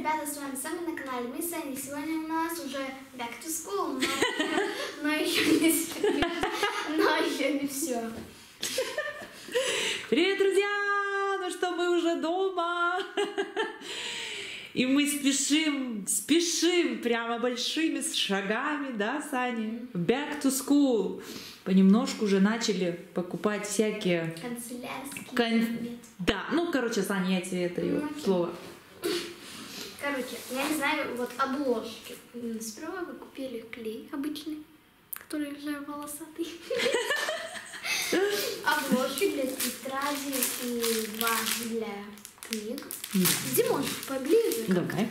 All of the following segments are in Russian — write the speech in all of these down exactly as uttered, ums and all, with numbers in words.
ребята, с вами Саня на канале Мы Саня. Сегодня у нас уже back to school, но, но еще не но еще не все. Привет, друзья! Ну что, мы уже дома. И мы спешим, спешим прямо большими шагами, да, Саня? Back to school. Понемножку уже начали покупать всякие... Канцелярские Кон... Да, ну, короче, Саня, я тебе это ну, слово. Короче, я не знаю, вот обложки. Сперва вы купили клей обычный, который уже волосатый. Обложки для тетради и два для книг. Димон, поближе. Давай.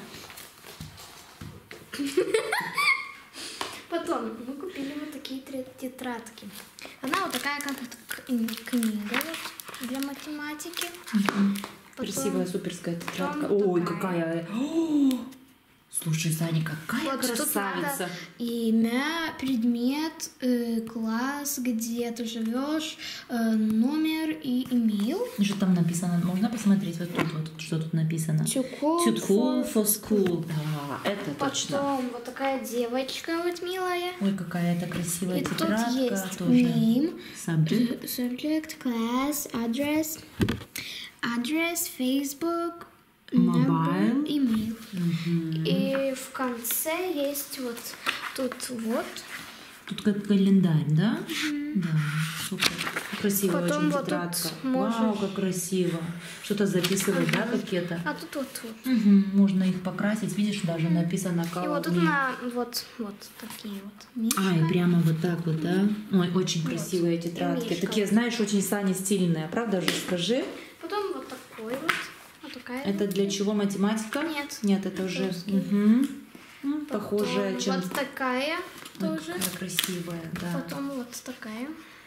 Потом мы купили вот такие тетрадки. Она вот такая, как книга вот, для математики. Потом, красивая суперская тетрадка. Ой, такая. Какая! О, слушай, Саня, какая вот красавица! Имя, предмет, э, класс, где ты живешь, э, номер и имейл. И что там написано? Можно посмотреть вот тут, вот что тут написано? Too cool, Too cool for school. Да, это Потом точно. Потом вот такая девочка вот милая. Ой, какая это красивая и тетрадка. Тут есть тоже. Name, Subject. subject, class, address, address, Facebook, Mobile, email. Угу. И в конце есть вот тут вот. Тут как календарь, да? Угу. Да, супер. Красивая Потом очень вот тетрадка. можешь... Вау, как красиво. Что-то записывать, ага. да, какие-то? А тут вот тут. Угу. Можно их покрасить, видишь, даже написано как. И вот тут на вот, вот такие вот. Мишка. А, и прямо вот так вот, да? Ой, очень красивые вот. Тетрадки. Такие, знаешь, очень, Саня, стильные. Правда же, скажи? Потом вот такой вот. Вот такая это вот. для чего, математика? Нет. Нет, это уже угу. ну, похоже, чем... Вот такая Ой, тоже. Какая красивая, да. Потом вот такая.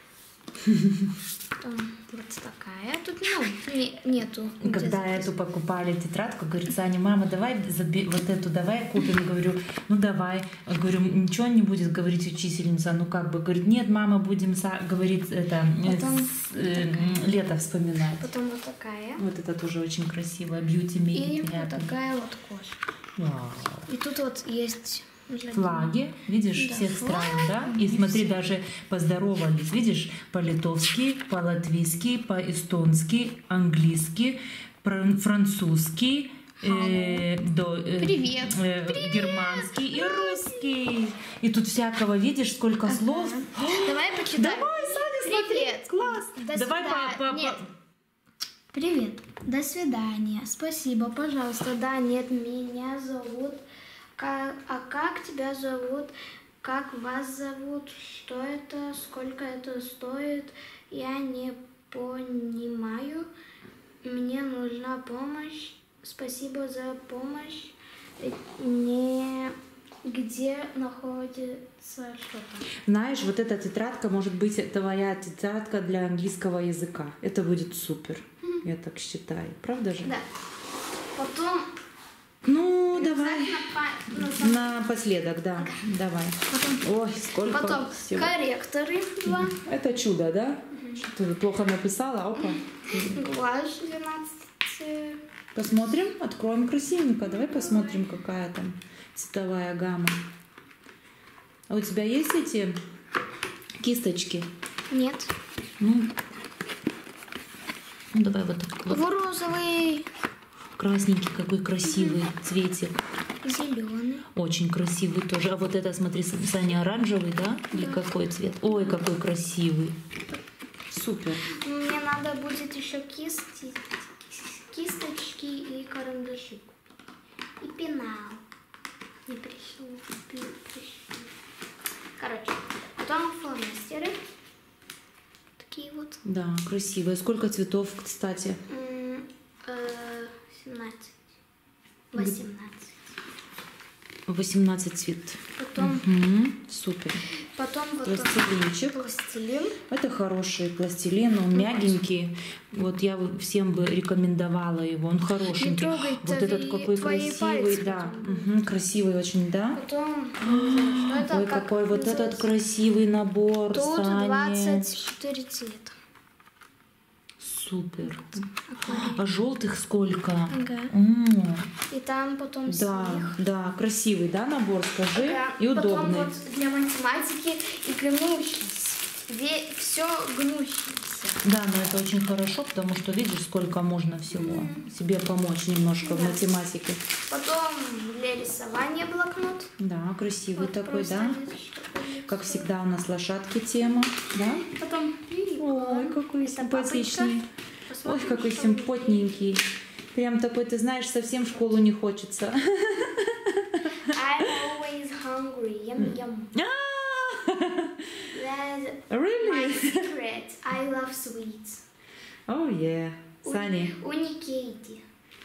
Потом вот такая. Тут, ну, не, нету. Когда эту покупали тетрадку, говорит, Саня, мама, давай заби... вот эту давай купим. Говорю, ну давай. Говорю, ничего не будет говорить учительница. Ну как бы, говорит, нет, мама, будем, говорить, это, Потом... с, э, лето вспоминать. Потом вот такая. Вот это тоже очень красивая. Beauty made. И вот такая вот кошка. Вау. И тут вот есть... Флаги, видишь, да, всех флаг. Стран, да? И смотри, даже поздоровались, видишь, по-литовски, по-латвийски, по-эстонски, английски, французский, э, до, э, Привет. Э, Привет. Германский и русский. И тут всякого, видишь, сколько ага. слов. Давай почитаем. Давай, Саня, Привет. Смотри, класс. До Давай по, по, нет. Привет. До свидания. Спасибо, пожалуйста. Да, нет, меня зовут... Как, а как тебя зовут? Как вас зовут? Что это? Сколько это стоит? Я не понимаю. Мне нужна помощь. Спасибо за помощь. Не... Где находится что-то? Знаешь, вот эта тетрадка может быть твоя тетрадка для английского языка. Это будет супер. Mm-hmm. Я так считаю. Правда же? Да. Потом... Ну, давай на, напоследок, да, ага. Давай. Потом, Ой, сколько потом всего. Корректоры два. Это чудо, да? Угу. Что ты плохо написала, опа. Гуашь двенадцать. Посмотрим, откроем красивенько. Давай посмотрим, какая там цветовая гамма. А у тебя есть эти кисточки? Нет. Ну, ну давай вот так. Вот. Розовый. Красненький какой красивый угу. цветик. Зеленый. Очень красивый тоже. А вот это, смотри, Саня, оранжевый, да? да? Или какой цвет? Ой, какой красивый. Супер. Мне надо будет еще кисти, кисточки и карандаши. И пенал. Не пришел. Короче, потом фломастеры. Такие вот. Да, красивые. Сколько цветов, кстати? семнадцать. восемнадцать. восемнадцать цвет. Потом. Угу, супер. Потом вот пластилинчик. Пластилин. Это хороший пластилин, он мягенький. Вот я всем бы рекомендовала его, он хорошенький. Вот этот какой красивый, да, угу, красивый очень, да. Потом. Ой, какой вот этот красивый набор. Тут двадцать четыре цвета. Супер. А желтых сколько? Ага. М. И там потом Да, смех. да, красивый, да, набор, скажи, Ага. и Потом удобный. вот для математики и гнущийся. Все гнущееся. Да, но это очень хорошо, потому что видишь, сколько можно всего себе помочь немножко в Да. математике. Потом для рисования блокнот. Да, красивый Вот такой, просто да. лишь такой. Как всегда у нас лошадки тема, да? Потом Ой, какой это симпатичный. папочка. Ой, Посмотрим, какой что симпотненький. Прям такой, ты знаешь, совсем в школу не хочется. I'm always hungry. Yum yum. That's my Really? secret. I love sweets. Oh yeah. Сани, У Никейти.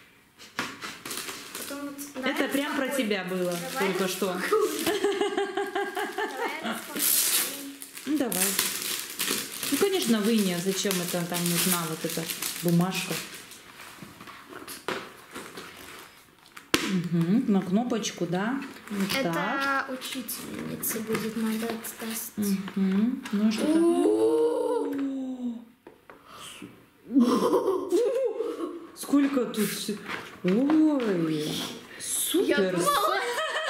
Потом вот, давай это прям про распакуем. тебя было Давай только что. Давай распакуем. Ну давай. Ну, конечно, выни, зачем это там нужна вот эта бумажка. Угу, на кнопочку, да? Вот так. Это учительница будет надо тест. Угу. Ну что там? Сколько тут всё- Ой, супер. думала.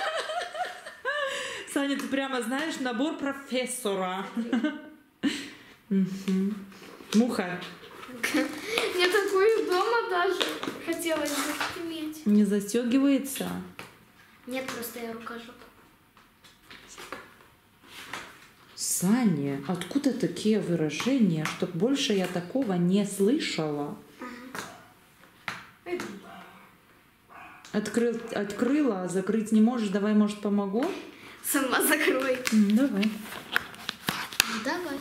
Саня, ты прямо знаешь набор профессора. Мгм. Муха. Мне такую дома даже хотелось бы иметь. Не застегивается. Нет, просто я рукожоп. Саня, откуда такие выражения, что больше я такого не слышала? Открыл, открыла, а закрыть не можешь. Давай, может, помогу? Сама закрой. М, Давай. Давай.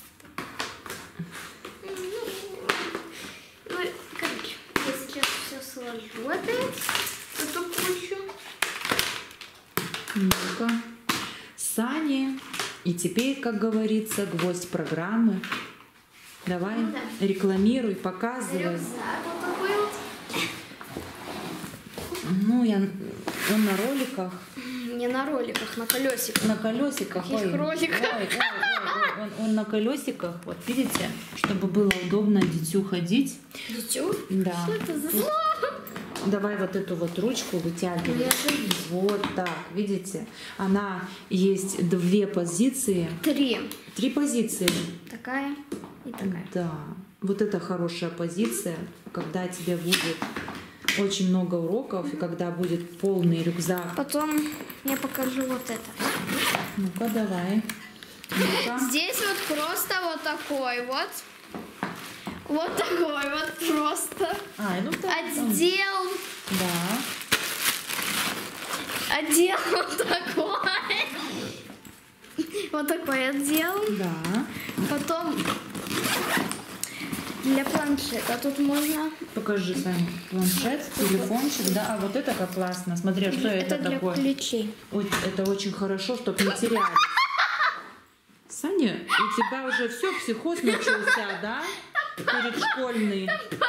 Ну, короче, я сейчас все сложу опять в эту кучу. Ну-ка. Сани. И теперь, как говорится, гвоздь программы. Давай, Ну да. рекламируй, показывай. Рюкзак вот такой вот. Ну, я, он на роликах, Не на роликах, на колесиках. на колесиках. Каких Ой, роликах? ой, ой, ой, ой, он, он на колесиках, вот видите, чтобы было удобно дитю ходить. Дитё? Да. Что это за зло? Давай вот эту вот ручку Ну, вытягивай. я же вижу. Вот так, видите? Она есть две позиции, Три. три позиции. Такая и такая. Да, вот это хорошая позиция, когда тебе будет очень много уроков, и когда будет полный рюкзак. Потом я покажу вот это. Ну-ка, давай. Ну-ка. Здесь вот просто вот такой вот. Вот такой вот просто. А, ну так. Отдел. Да. Отдел вот такой. Вот такой отдел. Да. Потом для планшета тут можно. Покажи, Саня. Планшет, телефончик, да. А вот это как классно. Смотри, а что это, для такое? ключей. Ой, это очень хорошо, чтобы не теряли. Саня, у тебя уже все, психоз начался, да? Передшкольный.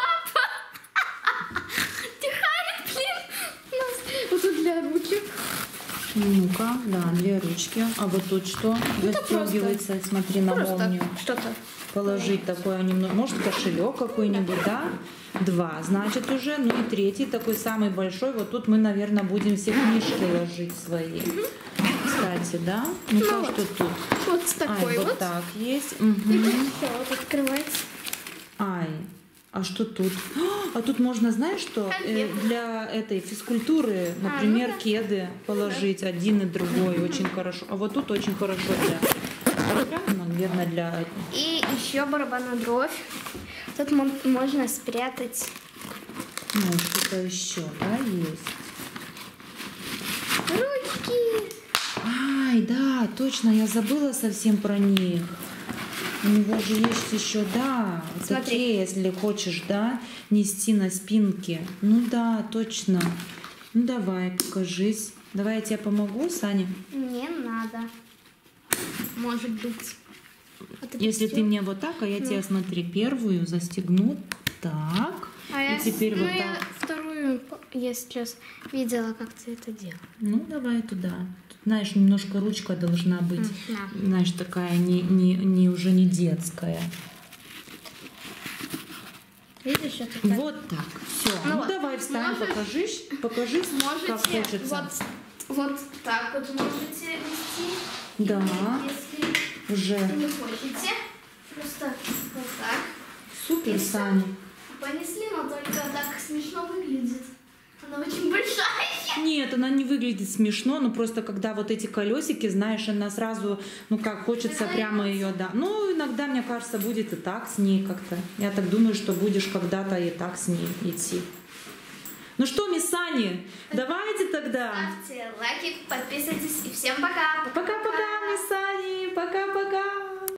Тихая, блин. У нас вот тут для ручек. Ну-ка, да, две ручки. А вот тут что? Застегивается, смотри на Просто молнию. что-то. Положить такое немного, может кошелек какой-нибудь, да? Два, значит уже, ну и третий такой самый большой. Вот тут мы, наверное, будем все книжки ложить свои. Кстати, да? Ну-ка, Ну что тут? Вот Ай, такой вот вот. так есть. И Мгм. все, вот открывается. Ай, а что тут? А тут можно, знаешь что? Э, Конфеты. Для этой физкультуры, ну например, да. кеды положить один и другой очень хорошо. А вот тут очень хорошо для, ну, наверное, для... И еще барабанная дробь. Тут мо- можно спрятать. Ну, что-то еще, да, есть? Ручки. Ай, да, точно, я забыла совсем про них. У него же есть еще, да, вот Смотри. такие, если хочешь, да, нести на спинке. Ну да, точно. Ну давай, покажись. Давай я тебе помогу, Саня. Не надо. Может быть. Вот это Если всё. ты мне вот так, а я Ну. тебе, смотри, первую застегну так. А и я, теперь ну, вот я так. вторую я сейчас видела, как ты это делал. Ну, давай туда. Тут, знаешь, немножко ручка должна быть, М, да. знаешь, такая не, не, не уже не детская. Видишь, это так? Вот так. Все. Ну Ну, вот. давай встань, Можешь- покажись, покажись, Можете как хочется. вот, вот так вот можете вести. Да. Если Уже. не хотите, просто вот так. Супер, И всё. Саня. Понесли, но только так смешно выглядит. Она очень большая. Нет, она не выглядит смешно, но просто когда вот эти колесики, знаешь, она сразу, ну как, хочется Она прямо идёт. ее, да. Ну, иногда, мне кажется, будет и так с ней как-то. Я так думаю, что будешь когда-то и так с ней идти. Ну что, мисс Сани, давайте тогда. Ставьте лайки, подписывайтесь и всем пока. Пока-пока, мисс Сани, пока-пока.